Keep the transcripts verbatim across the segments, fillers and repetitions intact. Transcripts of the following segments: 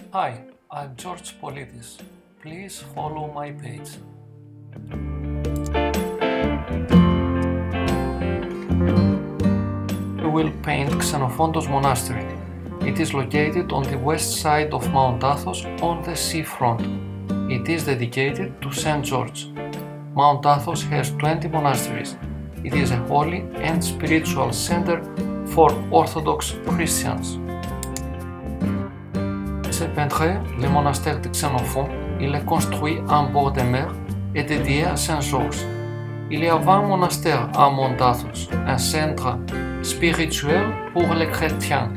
Hi, I'm George Politis. Please follow my page. We will paint Xenofontos Monastery. It is located on the west side of Mount Athos on the seafront. It is dedicated to Saint George. Mount Athos has twenty monasteries. It is a holy and spiritual center for Orthodox Christians. Ce peintre, le monastère de Xénophon, il est construit en bord de mer et dédié à Saint Georges. Il y a vingt monastères à Mount Athos, un centre spirituel pour les chrétiens.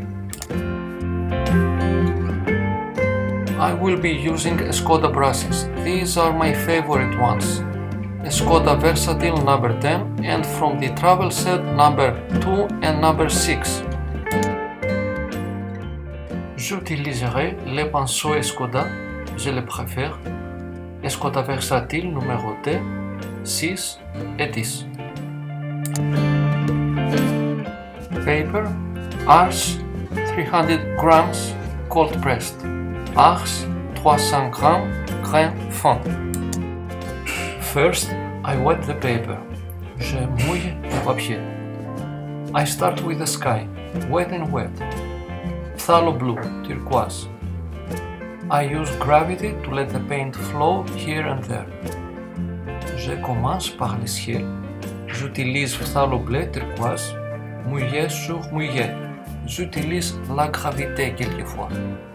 I will be using Skoda brushes. These are my favorite ones. A Skoda Versatile number ten and from the travel set number two and number six. J'utiliserai les pinceaux Skoda, je les préfère, Skoda Versatile numéro deux, six et dix. Paper, Ars three hundred grams cold pressed, Ars trois cents grammes grain fin. First, I wet the paper. Je mouille le papier. I start with the sky, wet and wet. Phthalo blue, turquoise. I use gravity to let the paint flow here and there. Je commence par le ciel. J'utilise phthalo bleu, turquoise, mouillé sur mouillé. J'utilise la gravité quelquefois.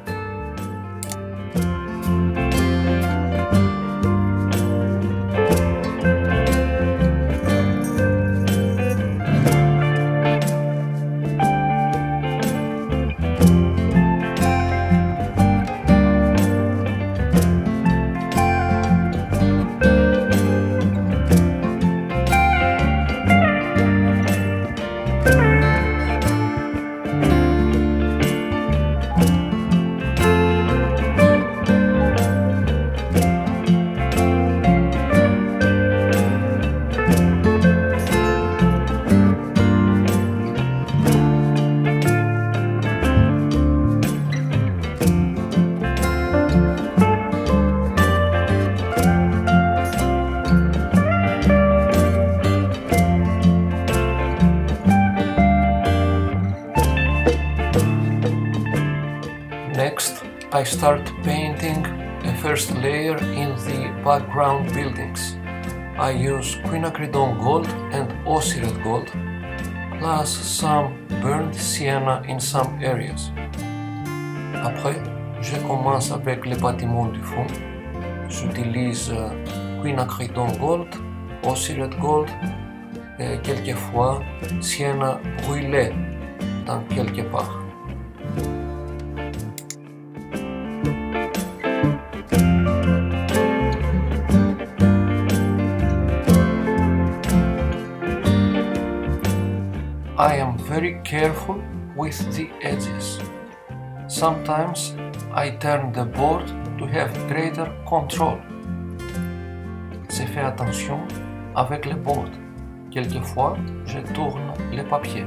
Next, I start painting a first layer in the background buildings. I use quinacridone gold and oscillate gold, plus some burnt sienna in some areas. Après, je commence avec les bâtiments du fond. J'utilise quinacridone gold, oscillate gold et quelquefois sienna brûlée dans quelque part. I am very careful with the edges. Sometimes I turn the board to have greater control. Je fais attention avec le board. Quelquefois, je tourne le papier.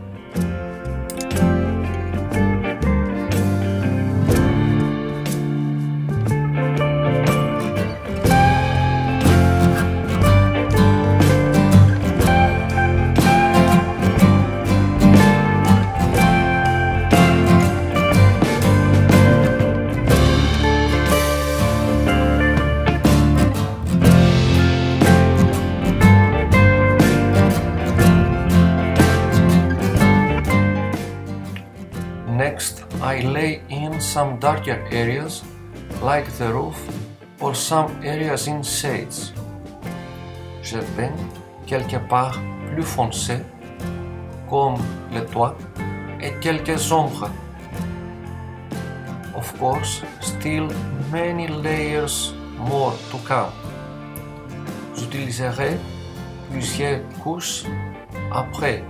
Next, I lay in some darker areas, like the roof, or some areas in shades. Je peins quelque part plus foncé, comme le toit, et quelques ombres. Of course, still many layers more to come. J'utiliserai plusieurs couches après.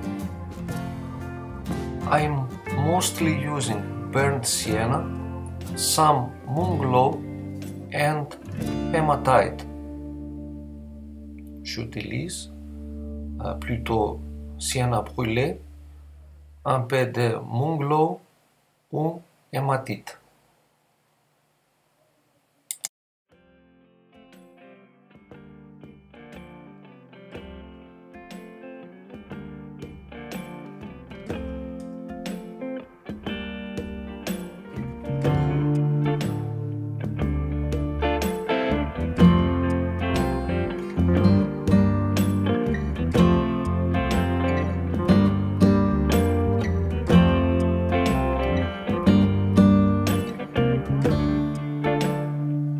I'm mostly using burnt sienna, some moon glow and hematite. J'utilise euh, plutôt sienna brûlée, un peu de moon glow ou hématite.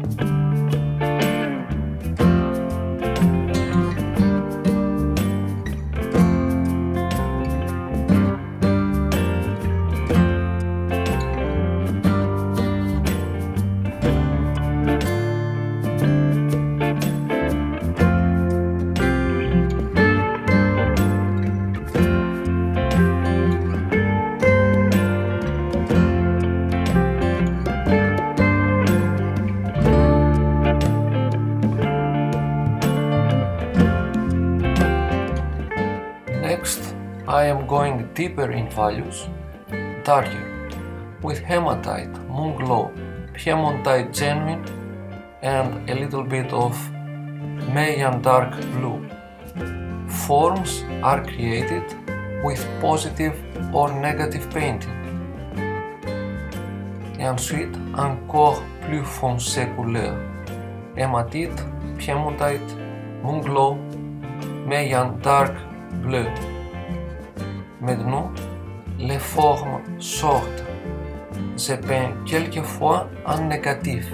Next, I am going deeper in values, darker, with hematite, moon glow, piemontite genuine, and a little bit of Mayan dark blue. Forms are created with positive or negative painting. Et ensuite, encore plus foncé couleur, hématite, piemontite, moon glow, Mayan dark bleu. Maintenant, les formes sortent. Je peins quelquefois en négatif.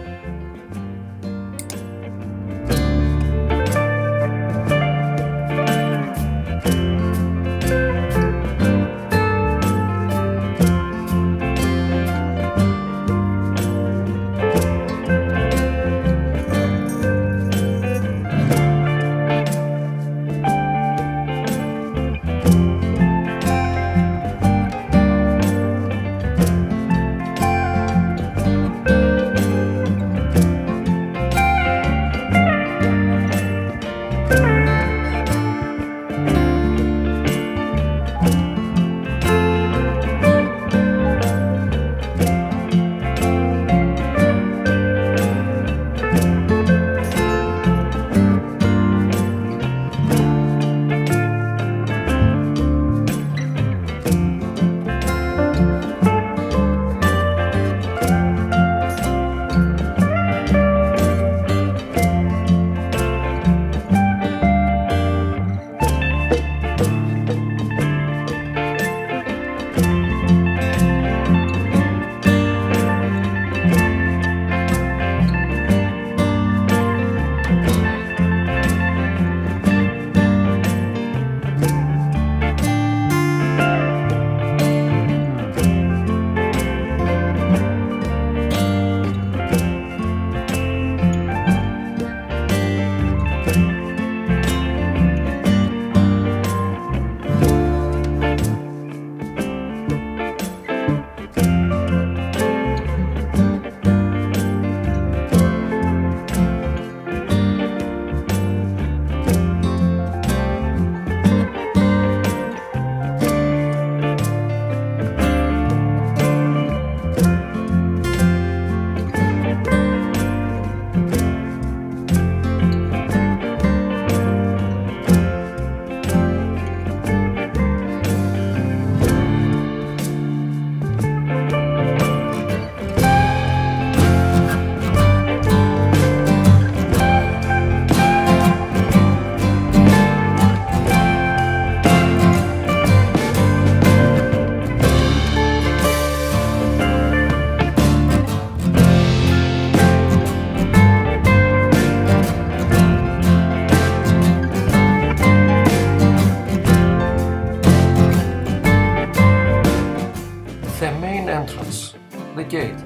The gate,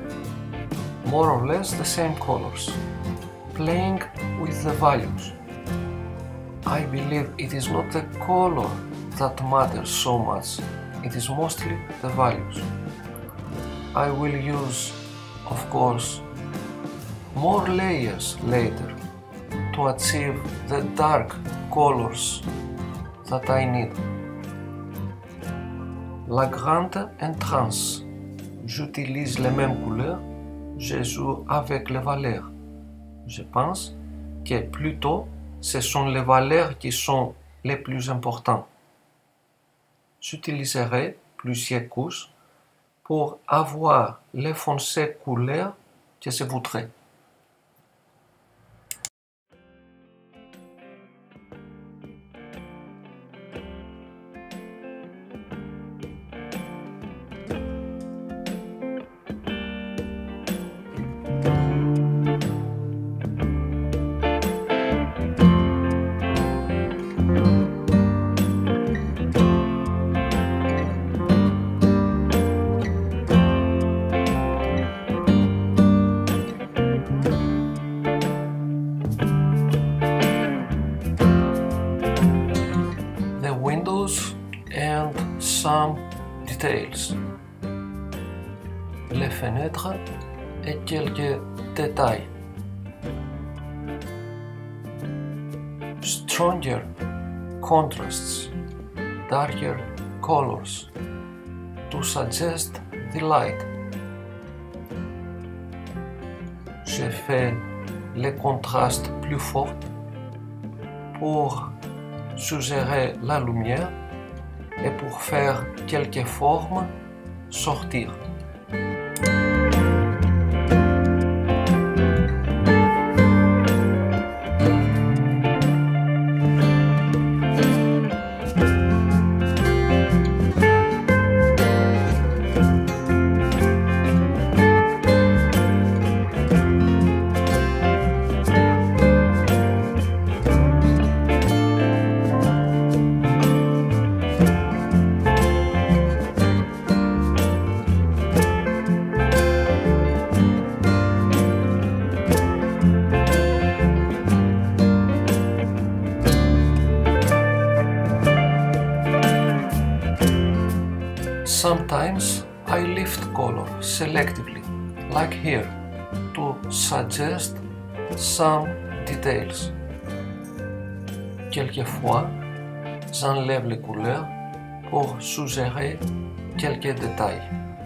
more or less the same colors, playing with the values. I believe it is not the color that matters so much, it is mostly the values. I will use, of course, more layers later to achieve the dark colors that I need. La grande entrance. J'utilise les mêmes couleurs, je joue avec les valeurs. Je pense que plutôt ce sont les valeurs qui sont les plus importantes. J'utiliserai plusieurs couches pour avoir les foncés couleurs que je voudrais. The windows and some details. Les fenêtres et quelques détails. Stronger contrasts, darker colors to suggest the light. J'ai fait les contrastes plus forts pour suggérer la lumière et pour faire quelques formes sortir. Sometimes I lift color selectively, like here, to suggest some details. Quelquefois, j'enlève les couleurs pour suggérer quelques détails.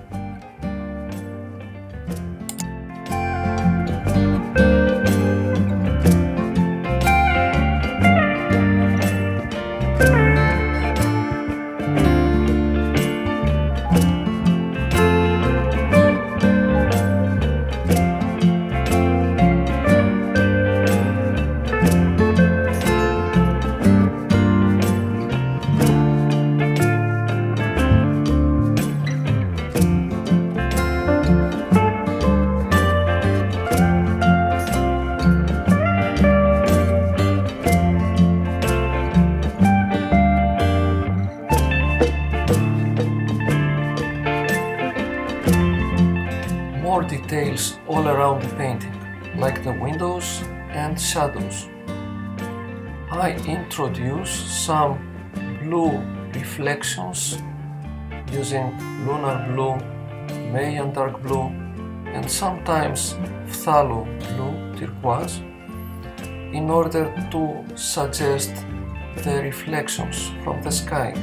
More details all around the painting, like the windows and shadows. I introduce some blue reflections using lunar blue, Mayan dark blue, and sometimes phthalo blue, turquoise, in order to suggest the reflections from the sky.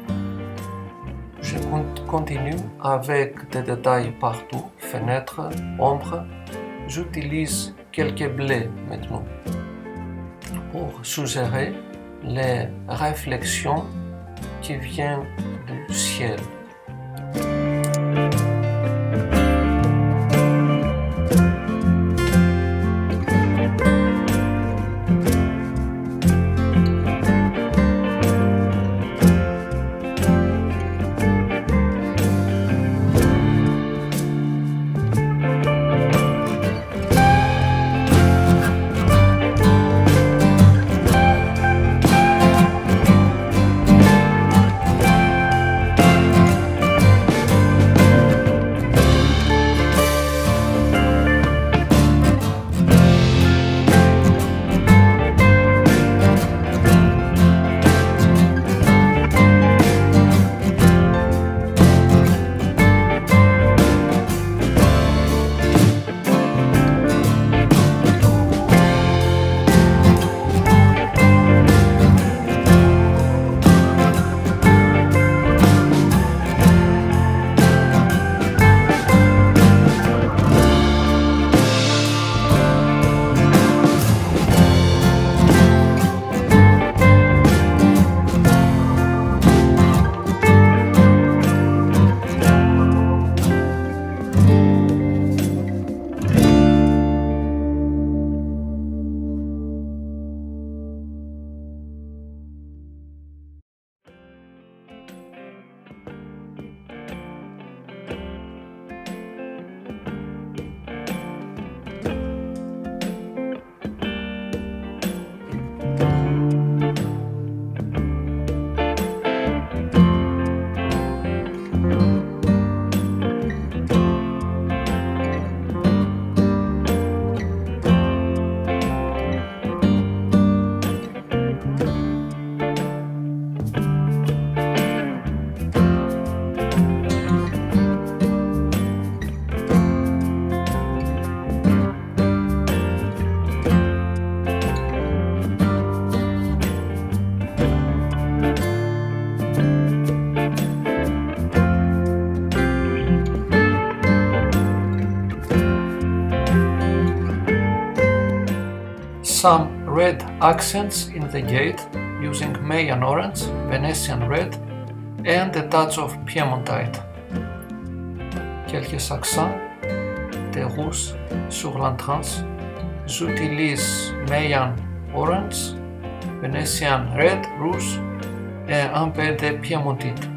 Je continue avec des détails partout, fenêtres, ombres. J'utilise quelques blés maintenant pour suggérer les réflexions qui viennent du ciel. some red accents in the gate using Mayan orange, Venetian red and a touch of Piemontite. Quelques accents de rouge sur l'entrance. J'utilise Mayan orange, Venetian red, rouge et un peu de Piemontite.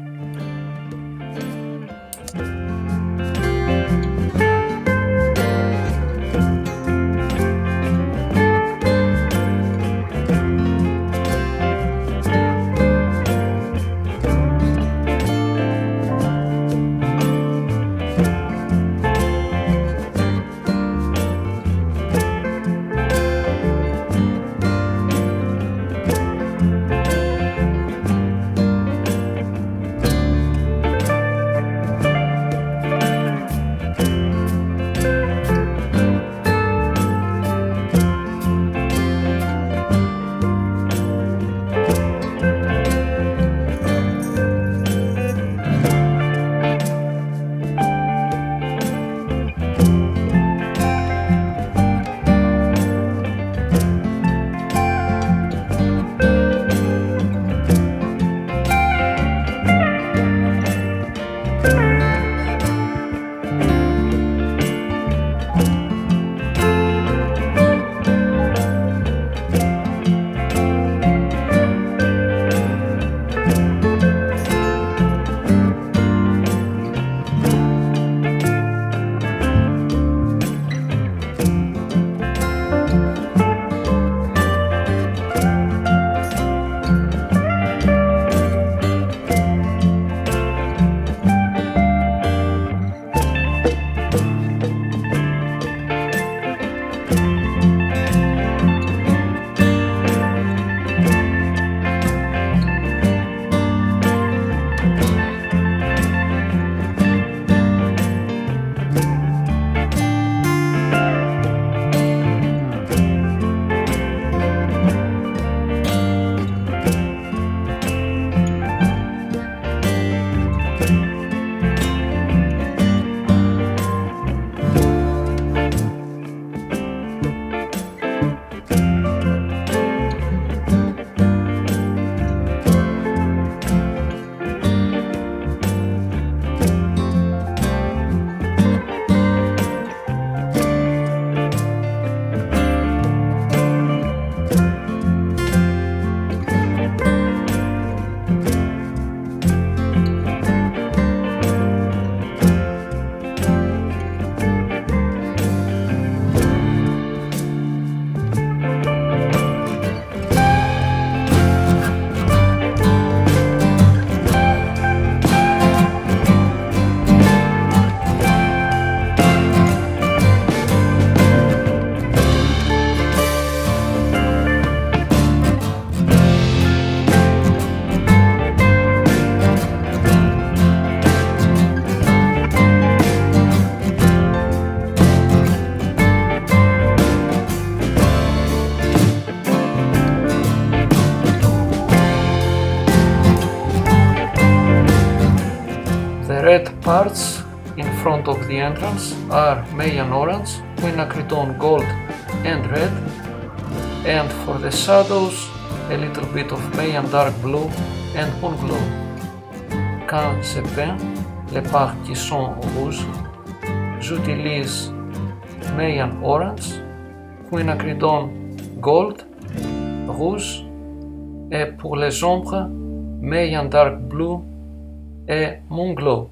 red parts in front of the entrance are Mayan orange, quinacridone gold and red, and for the shadows a little bit of Mayan dark blue and moon glow. Quand je peins les parts qui sont rouges, j'utilise Mayan orange, quinacridone gold, rouge, et pour les ombres, Mayan dark blue et moon glow.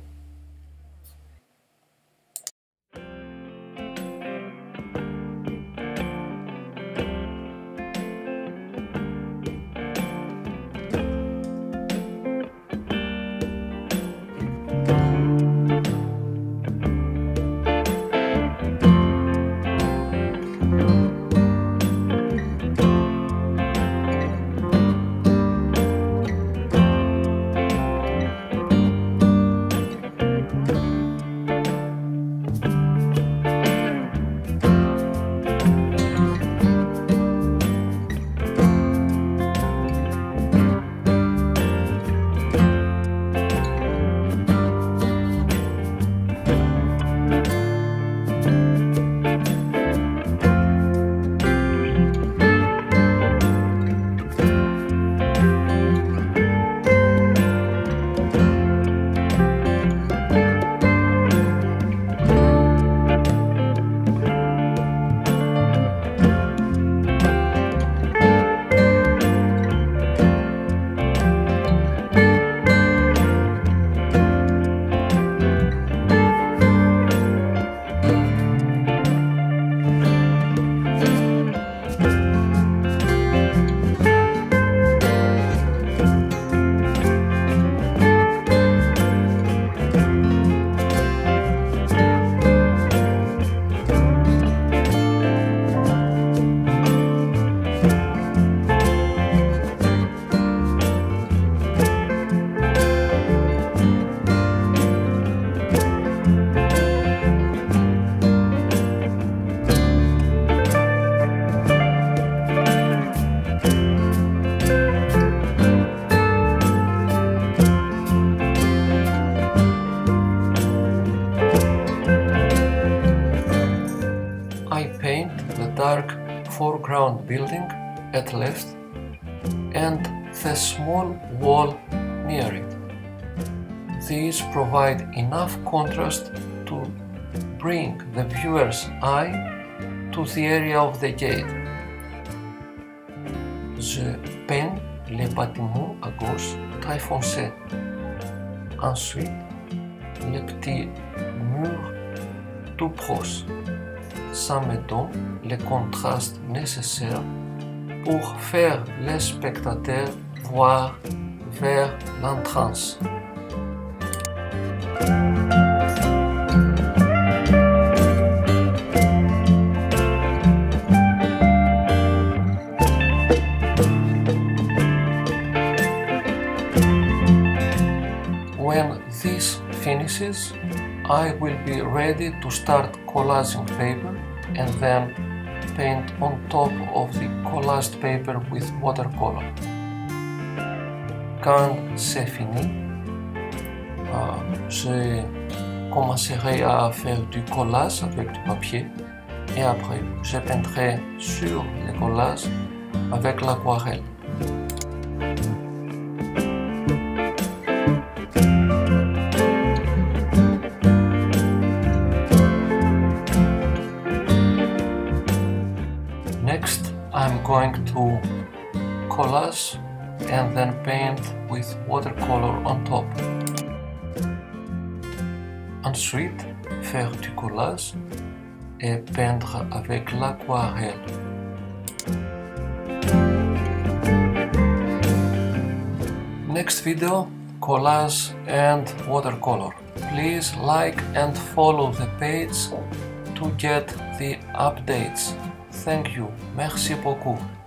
dark foreground building at left and the small wall near it. These provide enough contrast to bring the viewer's eye to the area of the gate. Je peins les bâtiments à gauche très foncés. Ensuite, les petits murs tout proches. Ça me donne le contraste nécessaire pour faire les spectateurs voir vers l'entrance. When this finishes, I will be ready to start collaging paper and then paint on top of the collaged paper with watercolor. Quand c'est fini, euh, je commencerai à faire du collage avec du papier et après je peindrai sur le collage avec l'aquarelle. Next, I'm going to collage and then paint with watercolor on top. Ensuite, faire du collage et peindre avec l'aquarelle. Next video, collage and watercolor. Please like and follow the page to get the updates. Thank you. Merci beaucoup.